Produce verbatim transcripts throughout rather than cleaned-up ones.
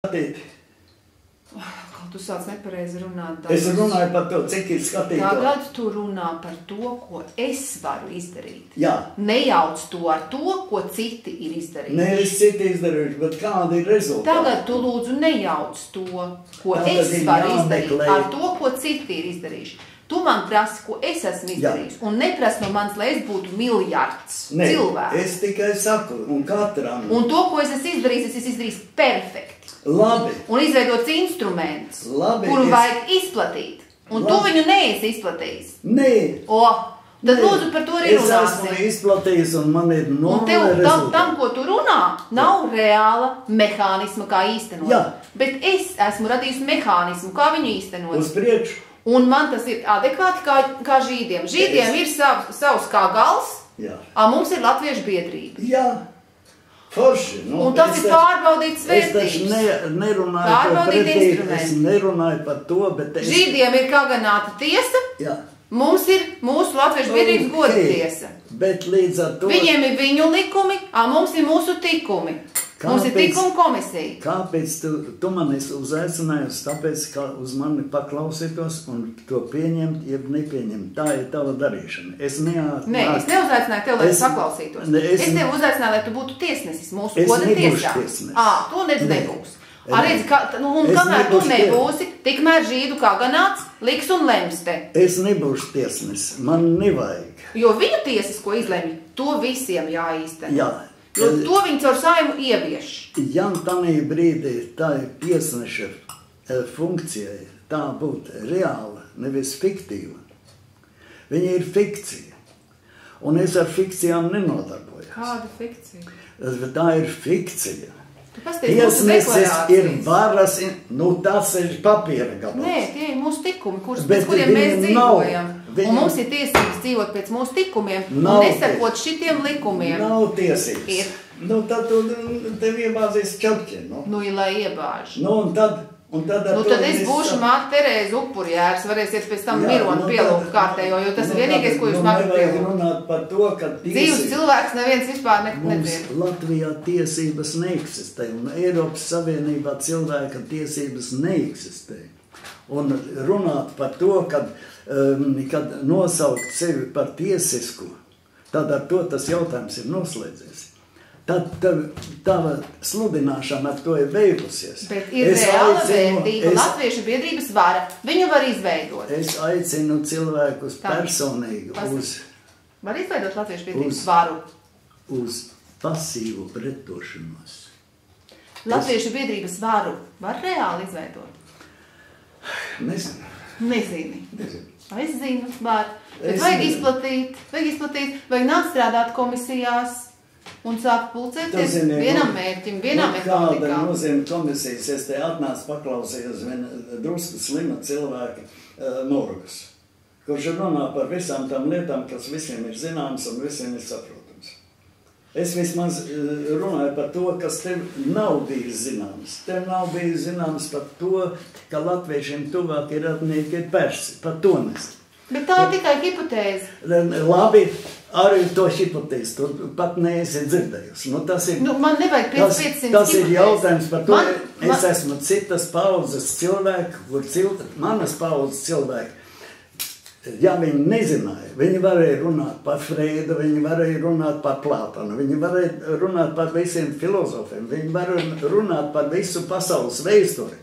Skatīt. Kā tu sāc nepareizi runāt? Es runāju par to, cik ir skatīt. Tagad tu runā par to, ko es varu izdarīt. Jā. Nejauc to ar to, ko citi ir izdarījuši. Ne, es citi izdarījuši, bet kādi ir rezultāti? Tagad tu lūdzu nejauc to, ko Tagad es ir varu jāmeklē. izdarīt, ar to, ko citi ir izdarījuši. Tu man prasi, ko es esmu izdarījis, un neprasi no manis, lai es būtu miljards ne, cilvēku. Es tikai saku, un katram. Un to, ko es esmu izdarījis, es esmu izdarījis perfekti. Labi. Un izveidots instruments, Labi, kuru es... vajag izplatīt. Un Labi. tu viņu neesi izplatījis. Nē. O, tad Nē. lūdzu par to arī es runāsim. Es esmu izplatījis, un man ir Un tev, nulli tam, rezultāti. tam, ko tu runā, nav reāla mehānisma, kā īstenot. Jā. Bet es esmu radījis mehānismu, kā viņu īstenot. Uz priekšu. Un man tas ir adekvāti kā, kā žīdiem. Žīdiem Es... ir sav, savs kā gals, Jā. a mums ir latviešu biedrība. Jā. Forši. Nu, Un tas ir pārbaudīts vērtības. vērtības. Es taču ne, nerunāju par Pārbaudīt pretī, instrumenti. es nerunāju par to, bet es... Žīdiem ir kaganāta tiesa, Jā. mums ir mūsu latviešu biedrības Ok. goda tiesa. Bet līdz ar to... Viņiem ir viņu likumi, a mums ir mūsu tikumi. Kāpēc? Mums ir tikuma komisija. Kāpēc tu, tu man esi uzaicinājusi, tāpēc, ka uz mani paklausītos un to pieņemt, jeb nepieņemt. Tā ir tava darīšana. Es neat... Nē, es neuzaicināju tev, lai Es- es paklausītos. Ne, es- Es tev uzaicināju, lai tu būtu tiesnesis mūsu Es goda nebūšu tiesā. tiesnesis. Ā, tu nedz Ne. nebūs. Ā, redzi, ka, nu, un Es kamēr tu nebūšu nebūsi, tikmēr žīdu kā ganāts liks un lems te. Es nebūšu tiesnes, man nevajag. Jo viņu tiesas, ko izlemj, to visiem jāīsteno. Jā. Jo to viņi caur saimu ievieš. Ja tanī brīdī tā ir tiesneša eh, funkcijai, tā būtu reāla, nevis fiktīva. Viņa ir fikcija. Un es ar fikcijām nenodarbojos. Kāda fikcija? Tā ir fikcija. Tu pasties mūsu Tiesnesis ir deklarācijas. varas, nu tas ir papīra gabals. Nē, tie ir mūsu tikumi, kurus, Bet pēc kuriem mēs viņiem nav. dzīvojam. Viņiem- Un mums ir tiesības dzīvot pēc mūsu tikumiem Nav un nesakot šitiem likumiem. Nav tiesības. Ir. Nu tad tu tev iebāzīs čapķi, nu. Nu, ja lai iebāž. Nu un tad, un tad ar Nu, to tad es visu- būšu māte Terēza upurjērs, varēsiet pēc tam Jā, mironu nu pielūgt tad- kārtējo, jo tas nu ir vienīgais, tad- ko jūs nu mākat nevajag pielūgt. runāt par to, ka Dzīves tiesības... cilvēks neviens vispār ne, Mums nezina. Latvijā tiesības neeksistē, un Eiropas Savienībā cilvēka tiesības neeksistē. Un runāt par to, kad, um, kad nosaukt sevi par tiesisku, tad ar to tas jautājums ir noslēdzies. Tad tav, tava sludināšana ar to ir beigusies. Bet ir Es reāla aicinu- vērtība, es- latviešu biedrības vara. Viņu var izveidot. Es aicinu cilvēkus Tā. personīgi Pas- uz, Var izveidot latviešu biedrības Uz- varu. uz pasīvu pretošanos. Latviešu biedrības varu var reāli izveidot. Nezinu. Nezini. Nezinu. Es zinu, var. Bet Es vajag zinu. izplatīt, vajag izplatīt, vajag nākt strādāt komisijās un sākt pulcēties Tu zini, vienam nu, mērķim, vienam nu, kāda metodikām. nozīme komisijas? Es te atnācu paklausījos viena drusku slima cilvēka uh, morgus, kurš runā par visām tām lietām, kas visiem ir zināms un visiem ir saprotams. Es vismaz uh, runāju par to, kas tev nav bijis zināms. Tev nav bijis zināms par to, ka latviešiem tuvākie radnieki ir persi. Par to nezinu. Bet tā ir tikai hipotēze. Labi, arī to hipotēzi tu pat neesi dzirdējusi. Nu, tas ir, Nu, man nevajag tas, piecsimt tas ir hipotēzes. jautājums par to, Man- es man- esmu citas paudzes cilvēki, kur cil, manas paudzes cilvēki, ja viņi nezināja, viņi varēja runāt par Freidu, viņi varēja runāt par Plātonu, viņi varēja runāt par visiem filozofiem, viņi varēja runāt par visu pasaules vēsturi.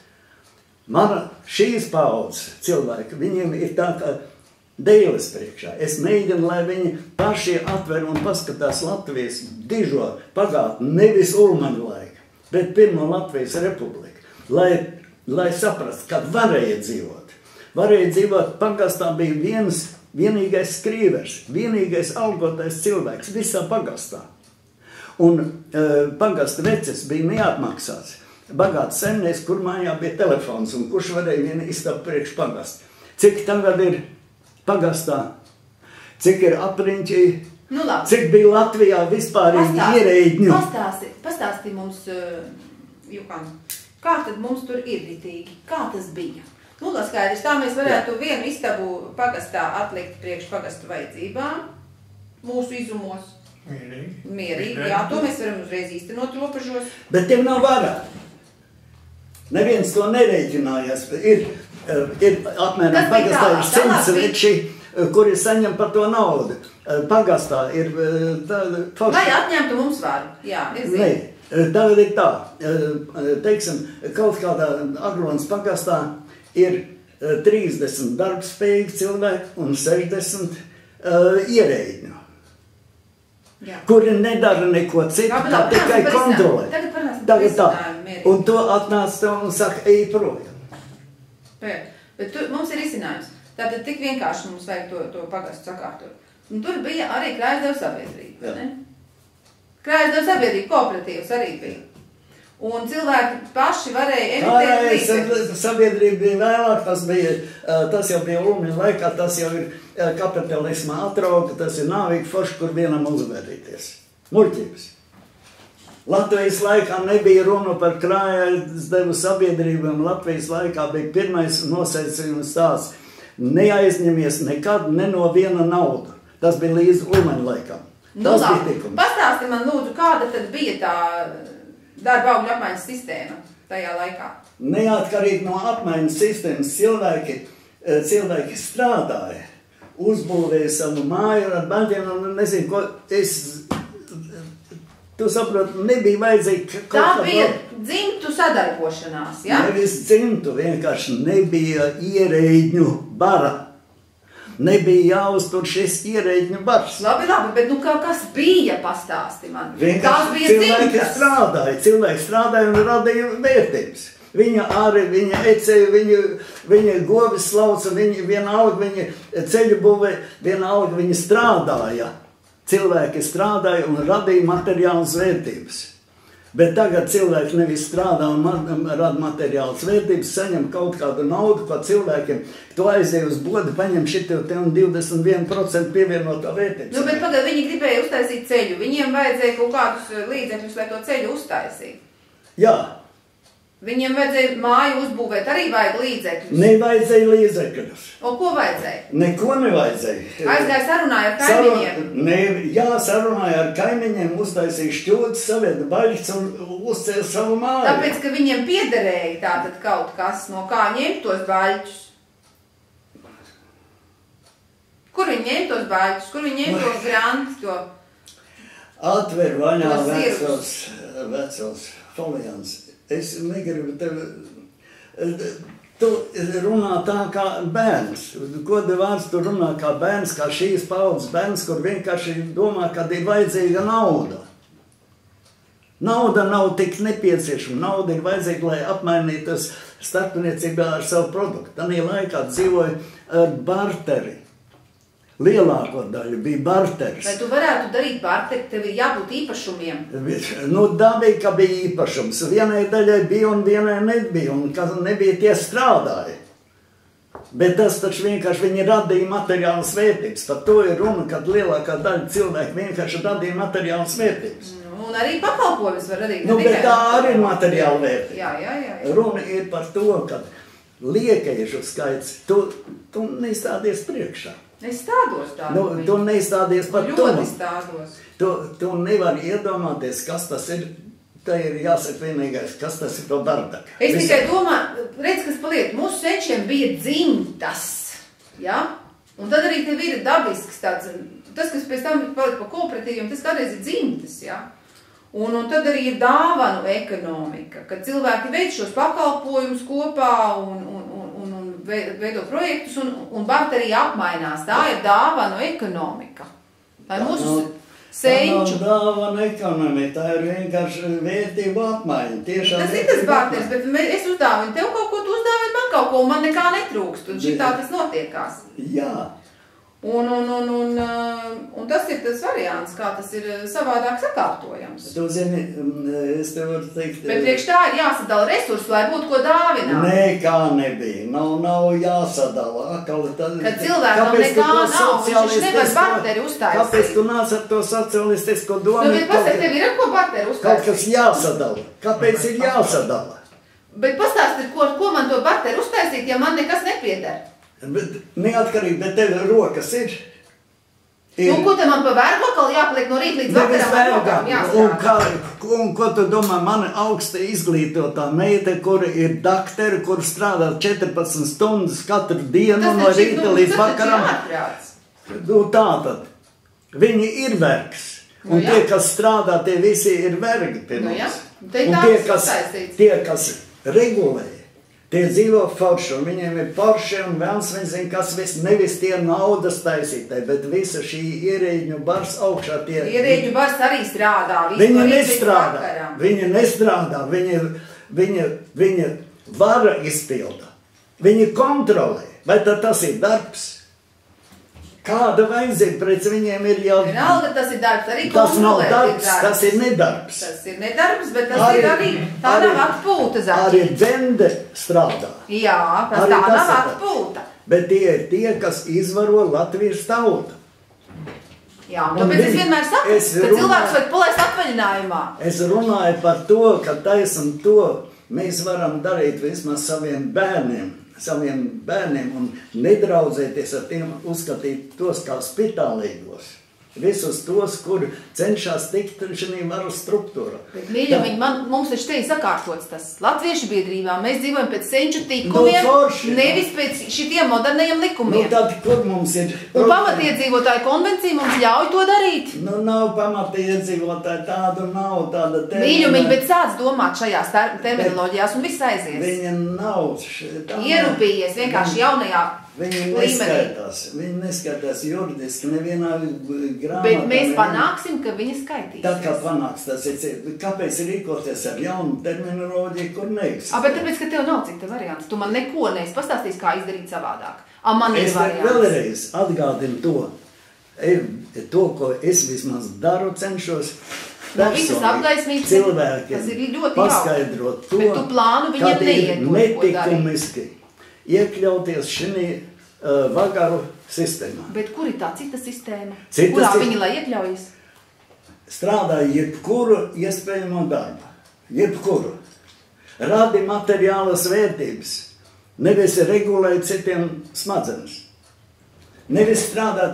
Mana šīs paudzes cilvēki, viņiem ir tā kā dēles priekšā. Es mēģinu, lai viņi paši atver un paskatās Latvijas dižo pagātni, nevis Ulmaņa laika, bet pirmo Latvijas republiku, lai, lai saprast, kad varēja dzīvot. Varēja dzīvot, pagastā bija viens, vienīgais skrīvers, vienīgais algotais cilvēks visā pagastā. Un uh, pagasta veces bija neapmaksāts. Bagāts saimnieks, kur mājā bija telefons un kurš varēja vienu istabu priekš pagast. Cik tagad ir pagastā? Cik ir apriņķī? Nu, labi. Cik bija Latvijā vispārīgi Pastāsti- ierēģņu? Pastāsti, pastāsti mums, uh, Jukan, kā tad mums tur ir ritīgi? Kā tas bija? Nu, lai skaidrs, tā mēs varētu Jā. vienu istabu pagastā atlikt priekš pagastu vajadzībām, mūsu izumos. Mierīgi. Mierīgi, jā, to mēs varam uzreiz īstenot robežos. Bet tev nav vara. Neviens to nerēķinājās. Ir, ir apmēram pagastā ir simts veči, kuri saņem par to naudu. Pagastā ir tāda... Lai atņemtu mums varu. Jā, es zinu. Nē, tagad ir tā. Teiksim, kaut kādā Aglonas pagastā ir trīsdesmit darbspējīgi cilvēki un sešdesmit uh, ierēģņu. Jā. Kuri nedara neko citu, labi, tā labi, tikai kontrolē. Tagad parunāsim Tagad tā. Mierīgi. Un to atnāc tev un saka, ej projām. Bet, bet tu, mums ir izcinājums. Tātad tik vienkārši mums vajag to, to pagastu sakārtot. Un tur bija arī Krājasdevu sabiedrība, ne? Krājasdevu sabiedrība, kooperatīvs arī bija. Un cilvēki paši varēja emitēt līdzekļus. Sabiedrība bija vēlāk, tas, bija, tas jau bija Ulmaņa laikā, tas jau ir kapitalisma atrauga, tas ir nāvīgi forši, kur vienam uzvērīties. Muļķības. Latvijas laikā nebija runa par Krājasdevu sabiedrību, un Latvijas laikā bija pirmais nosacījums tāds: neaizņemies nekad ne no viena naudu. Tas bija līdz Ulmaņa laikam. Nu, labi, pastāsti man lūdzu, kāda tad bija tā darba augļu apmaiņas sistēma tajā laikā? Neatkarīgi no apmaiņas sistēmas cilvēki, cilvēki strādāja, uzbūvēja savu māju ar bērniem, un nezinu, ko es, tu saproti, nebija vajadzīgi... Tā bija dzimtu sadarbošanās, ja? Nevis dzimtu, vienkārši nebija ierēģņu bara. Nebija jāuztur šis ierēģņu bars. Labi, labi, bet nu kā kas bija, pastāsti man? Vienkārši bija cilvēki dzimtas? strādāja, cilvēki strādāja un radīja vērtības. Viņa arī, viņa ecēja, viņa, viņa govis slauca, viņa vienalga, viņa ceļu būvē, vienalga viņa strādāja. Cilvēki strādāja un radīja materiālas vērtības. Bet tagad cilvēki nevis strādā un rada materiālas vērtības, saņem kaut kādu naudu, ko cilvēkiem to aiziet uz bodu, paņem šitā te un divdesmit viens procents pievienotā vērtības. Nu, bet pagad, viņi gribēja uztaisīt ceļu, viņiem vajadzēja kaut kādus līdzekļus, lai to ceļu uztaisītu. Jā. Viņiem vajadzēja māju uzbūvēt, arī vajag līdzekļus. Nevajadzēja līdzekļus. O, ko vajadzēja? Neko nevajadzēja. Aizgāja sarunāja ar kaimiņiem? Saru, ne, jā, sarunāja ar kaimiņiem, uztaisīja šķūtas, saveda baļķis un uzcēla savu māju. Tāpēc, ka viņiem piederēja tātad kaut kas, no kā ņemt tos baļķus? Kur viņi ņemt tos baļķus? Kur viņi ņemt tos grantus? To... Atver vaļā vecos, vecos folians. Es negribu tevi, tu runā tā kā bērns, goda vārds tu runā kā bērns, kā šīs paudzes bērns, kur vienkārši domā, kad ir vajadzīga nauda. Nauda nav tik nepieciešama, nauda ir vajadzīga, lai apmainītos starpniecībā ar savu produktu. Tanī laikā dzīvoja ar barteri. Lielāko daļu bija barteris. Vai tu varētu darīt barteri, tev ir jābūt īpašumiem? Nu, dabīgi, ka bija īpašums. Vienai daļai bija un vienai nebija, un kas nebija, tie strādāja. Bet tas taču vienkārši viņi radīja materiālas vērtības. Par to ir runa, kad lielākā daļa cilvēku vienkārši radīja materiālas vērtības. Nu, un arī pakalpojumus var radīt. Nu, bet tā arī ir materiāla vērtība. Jā, jā, jā, jā. Runa ir par to, ka liekaišu skaits, tu, tu neizstādies priekšā. Es stādos tādu. Nu, tu neizstādies par to. Ļoti stādos. Tu, tu nevari iedomāties, kas tas ir. Tā ir jāsaka vienīgais, kas tas ir to bardaka. Es tikai domāju, redz, kas paliek. Mūsu senčiem bija dzimtas. Ja? Un tad arī tev ir dabisks tāds, tas, kas pēc tam palika pa kooperatīviem, tas kādreiz ir dzimtas. Ja? Un, un tad arī ir dāvanu ekonomika, kad cilvēki veic šos pakalpojumus kopā un, un, un veido projektus un, un barterī apmainās. Tā ir dāvanu ekonomika. Tā ir mūsu senču. Tā nav dāvanu ekonomika, tā ir vienkārši vērtību apmaiņa. Tiešām tas ir tas barteris, bet es uzdāvinu tev kaut ko, tu uzdāvini man kaut ko, un man nekā netrūkst. Un šitā tas notiekās. Jā. Un, un, un, un, un tas ir tas variants, kā tas ir savādāk sakārtojams. Tu zini, es tev varu teikt... Bet priekš tā ir jāsadala resursi, lai būtu ko dāvināt. Nekā nebija, nav, nav jāsadala. Akali, tad, kad cilvēkam nekā nav, viņš nevar barteri uztaisīt. Kāpēc tu nāc ar to socialistisko domu? Nu, bet pasaka, tev ir ar ko barteri uztaisīt? Kaut kas jāsadala. Kāpēc ir jāsadala? Bet pastāsti, ko, ko man to barteri uztaisīt, ja man nekas nepieder? Bet neatkarīgi, bet tev rokas ir. Ir, nu, ko te man pa verglakalu jāpaliek no rīt līdz vakaram verglakalam jāstrādā? Un, kā, un ko tu domā, mana augsta izglītotā meita, kura ir daktere, kur strādā četrpadsmit stundas katru dienu Tas no taču, rīta nu, līdz tas taču vakaram. jāatprāts. Nu, tātad, viņi ir vergs. Un Nu, jā. tie, kas strādā, tie visi ir vergi pie Nu, mums. jā. Te ir Un tāds tie, kas, sasaistīts. tie, kas regulē, tie dzīvo forši, un viņiem ir forši, un vēls viņi zina, kas viss, nevis tie naudas taisītāji, bet visa šī ierēģņu bars augšā tie. Ierēģu bars arī strādā. visu Viņi no rīta līdz nestrādā, vakaram. viņi nestrādā, viņi, viņi, viņi vara izpilda, viņi kontrolē, vai tad tas ir darbs? Kāda vajadzība pret viņiem ir jau... Vienalga, tas ir darbs, arī Tas nav kontrolēt darbs, ir tas ir nedarbs. Tas ir nedarbs, bet tas Arī- ir arī, tā arī- nav atpūta Arī zaķi. bende strādā. Jā, tas Arī tā tas nav ir tā. atpūta. Bet tie ir tie, kas izvaro Latvijas tautu. Jā, un Un tāpēc es viņi- vienmēr saku, es ka runāju- cilvēks vajag palaist atvaļinājumā. Es runāju par to, ka taisam to mēs varam darīt vismaz saviem bērniem, saviem bērniem un nedraudzēties ar tiem, uzskatīt tos kā spitālīgos. Visus tos, kur cenšas tikt šī varu struktūra. Bet, mīļumiņi, man, mums taču te ir sakārtots tas. Latviešu biedrībā mēs dzīvojam pēc senču tikumiem, Nu, forši, nevis pēc šitiem modernajiem Nu, likumiem. tad, kur mums ir Un problēma? pamatiedzīvotāju konvencija mums ļauj to darīt. Nu, nav pamatiedzīvotāji, tādu nav, tāda termina. Mīļumiņi, bet sāc domāt šajās ter terminoloģijās un viss aizies. Viņa nav. š- tā nav. Ierūpījies vienkārši jaunajā Viņi līmenī. neskaitās, viņi neskaitās juridiski nevienā grāmatā. Bet mēs nevienā- panāksim, ka viņi skaitīs. Tā kā panāks tas ir, kāpēc rīkoties ar jaunu terminoloģiju, kur neeksistē? A, bet tāpēc, ka tev nav cita variants. Tu man neko neesi pastāstījis, kā izdarīt savādāk. A, man ir Es te variants. vēlreiz atgādinu to, e, to, ko es vismaz daru, cenšos No visas personīgi apgaismības, cilvēkiem tas ir ļoti paskaidrot to, Bet tu plānu viņiem kad ir neiedod, ko netikumiski iekļauties šī uh, vagaru sistēmā. Bet kur ir tā cita sistēma? Cita Kurā si- viņi lai iekļaujas? Strādā jebkuru iespējamo darbu, jebkuru. Radi materiālas vērtības, nevis regulēt citiem smadzenes. Nevis strādāt,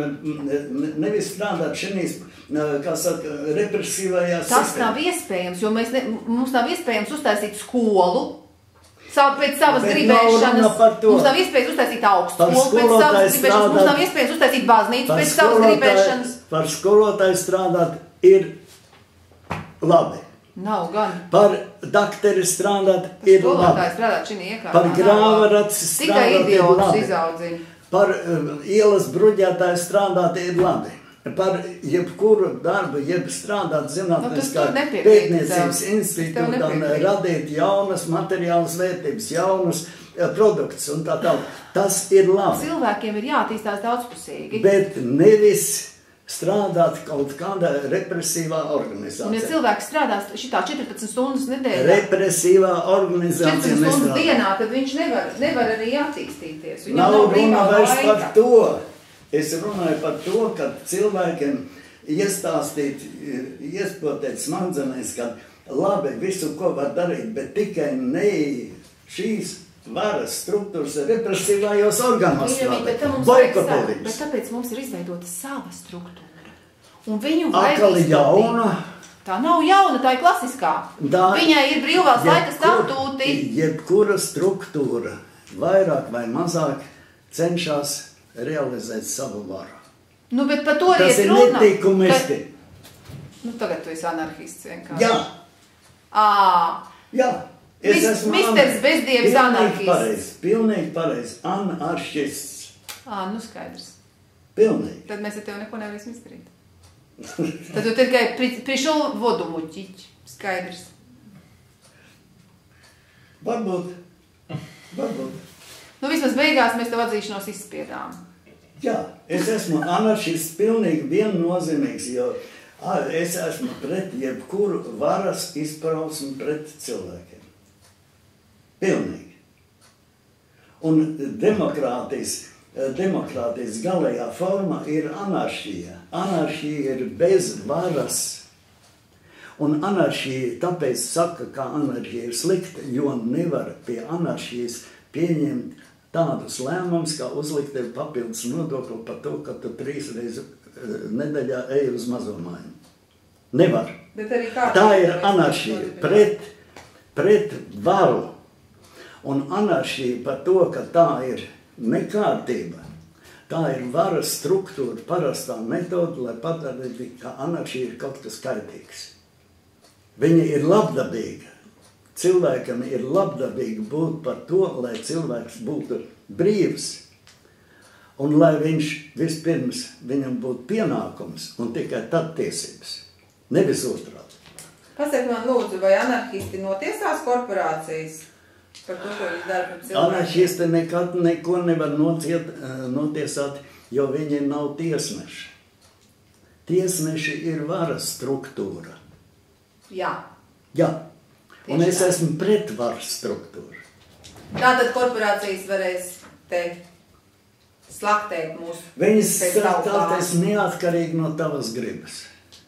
nevis strādāt šīs, kā saka, represīvajā Tas sistēmā. nav iespējams, jo mēs ne, mums nav iespējams uztaisīt skolu savu, pēc savas Bet nav gribēšanas. runa par to. Mums nav iespējams uztaisīt augstu Par skolu pēc skolotāju savas gribēšanas. Mums strādāt- nav iespējams uztaisīt baznīcu Par pēc savas skolotāju- gribēšanas. Par skolotāju strādāt ir labi. Nav gan. Par dakteri strādāt ir labi. Skolotāji strādāt šī iekārtā. Par nav grāvaraci labi. Tikai strādāt ir idiotus labi. izaudzina. Par uh, ielas bruģētāju strādāt ir labi. Par jebkuru darbu, jeb strādāt Nu, zinātniskā tas tur nepiekrīt pētniecības tev. institūtā Tev un nepiekrīt. radīt jaunas materiālas vērtības, jaunus uh, produktus un tā tālāk. Tas ir labi. Cilvēkiem ir jātīstās daudzpusīgi. Bet nevis strādāt kaut kādā represīvā Un ja organizācijā. cilvēks strādās šitā četrpadsmit stundas nedēļā, Represīvā organizācija četrpadsmit stundas nestrādā. dienā, tad viņš nevar, nevar arī attīstīties. Viņam Nav nav runa brīvā vairs laika. par to. Es runāju par to, ka cilvēkiem iestāstīt, iespotēt smadzenēs, ka labi visu, ko var darīt, bet tikai ne šīs varas struktūras represīvājos organos Mīļamie, bet tam mums vajag boikotē savu, bet viņus. tāpēc mums ir izveidota sava struktūra. Un viņu vajag Atkal izplatīt. jauna. Tā nav jauna, tā ir klasiskā. Tā- Viņai ir brīvās laika Jebkur- statūti. Jebkura struktūra vairāk vai mazāk cenšas realizēt savu varu. Nu, bet par to Tas iet ir runa. netikumiski. Ka- Nu, tagad tu esi anarchists vienkārši. Jā, Ā, jā. Mis- misters bezdievis anarhists. Pareizi, pilnīgi pareizi. Anarchists. ā, nu skaidrs. Pilnīgi. Tad mēs ar tevi neko nevarēsim izdarīt. Tad tu tikai pri- prišel vodu muķiķi. Skaidrs. Varbūt. Varbūt. Nu, vismaz beigās mēs tev atzīšanos izspiedām. Jā, es esmu anarchists pilnīgi viennozīmīgs, jo ā, es esmu pret jebkuru varas izpausmi pret cilvēkiem. Pilnīgi. Un demokrātijas, demokrātijas galējā forma ir anarhija. Anarhija ir bez varas. Un anarhija tāpēc saka, ka anarhija ir slikta, jo nevar pie anarhijas pieņemt tādus lēmumus, kā uzlikt tev papildus nodokli par to, ka tu trīs reizes nedēļā eju uz mazo māju. Nevar. Bet arī kā Tā ir anaršija pret, pret varu. Un anaršija par to, ka tā ir nekārtība. Tā ir varas struktūra, parastā metoda, lai padarītu, ka anaršija ir kaut kas kaitīgs. Viņa ir labdabīga. Cilvēkam ir labdabīgi būt par to, lai cilvēks būtu brīvs. Un lai viņš vispirms viņam būtu pienākums un tikai tad tiesības. Nevis otrādi. Pasaka man lūdzu, vai anarchisti notiesās korporācijas par to, ko viņi dara par cilvēku? Anarchisti nekad neko nevar nociet, notiesāt, jo viņi nav tiesneši. Tiesneši ir varas struktūra. Jā. Jā. Un es esmu pret varas struktūru. Tātad korporācijas varēs teikt, slaktēt mūsu. Viņas tātad neatkarīgi no tavas gribas.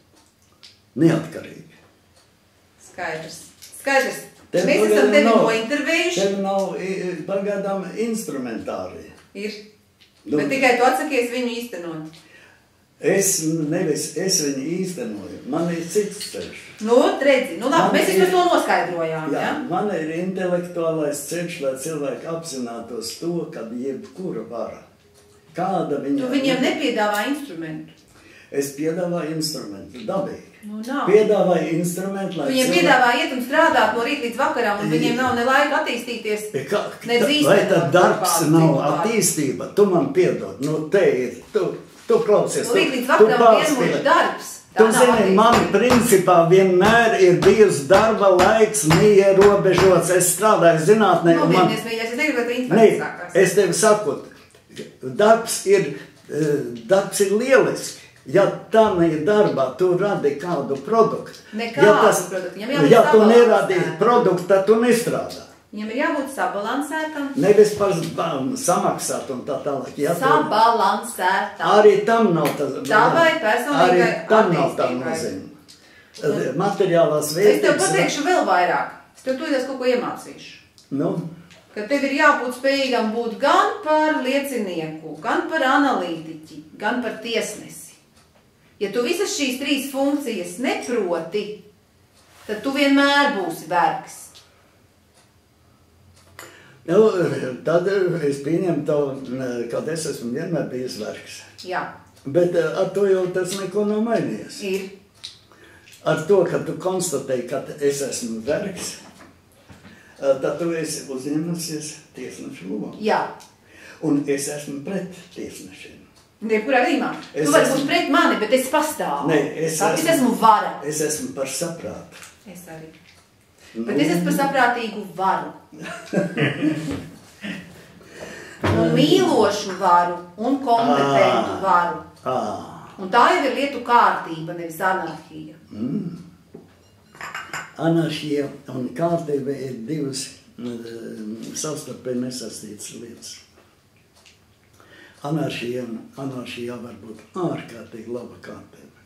Neatkarīgi. Skaidrs. Skaidrs. Tev Mēs esam tevi nointervējuši. Tev nav pagaidām instrumentārija. Ir. Nu, Bet tikai tu atsakies viņu īstenot. Es nevis, es viņu īstenoju. Man ir cits ceļš. Nu, redzi, nu labi, Man mēs ir- vismaz to noskaidrojām, Jā, ja? man ir intelektuālais ceļš, lai cilvēki apzinātos to, kad jebkura vara. Kāda viņa... Tu viņiem nepiedāvā instrumentu. Es piedāvāju instrumentu, dabīgi. Nu, nav. Piedāvāju instrumentu, lai Tu viņiem piedāvā iet un strādāt no rīt līdz vakaram, un viņiem nav ne laika attīstīties, Kā, ne ta, dzīstenot vai tad darbs kādu nav citu vārdu. attīstība? Tu man piedod, nu te ir, tu, tu klausies. No rīt līdz tu, tu vakaram pārspīlē. vienmuļš darbs. Tā Tu nav zini, attīstība. man principā vienmēr ir bijis darba laiks neierobežots. Es strādāju zinātnē. un man- Nomierinies, mīļais, es negribu, lai tu Ne, infarkts sākās. es tevi saku, darbs ir, eh, darbs ir lieliski. Ja tā ir darbā, tu radi kādu produktu. Nekādu ja tas, produktu. Viņam jābūt ja tu sabalansētam. neradīsi produktu, tad tu nestrādā. Viņam ir jābūt sabalansētam. Nevis par bām samaksāt un tā tālāk. Ja tu, Sabalansētam. arī tam nav tas. Tavai personīgai Arī tam nav tā attīstībai. nozīme. Materiālās Es tev vērtības. pateikšu vēl vairāk. Es tev tūlīt kaut ko iemācīšu. Nu, Ka tev ir jābūt spējīgam būt gan par liecinieku, gan par analītiķi, gan par tiesnesi. Ja tu visas šīs trīs funkcijas neproti, tad tu vienmēr būsi vergs. nu, tad es pieņemu to, kad es esmu vienmēr bijis vergs. Jā, Bet eh, ar to jau tas neko nav mainījies. ir. Ar to, ka tu konstatēji, ka es esmu vergs, eh, tad tu esi uzņēmusies tiesnešu lomu. Jā. Un es esmu pret tiesnešiem. Jebkurā gadījumā. Es Tu vari esmu- būt pret mani, bet es pastāvu. Nē, es Tāpēc es esmu- esmu vara. Es esmu par saprātu. Es arī. Nu, Bet es esmu par saprātīgu varu. Un mīlošu varu un kompetentu Ah. varu. ā, Un tā jau ir lietu kārtība, nevis anarhija. Anarhija un kārtība ir divas mm, savstarpēji nesaistītas lietas. Anarhija, anarhija var būt ārkārtīgi laba kārtība.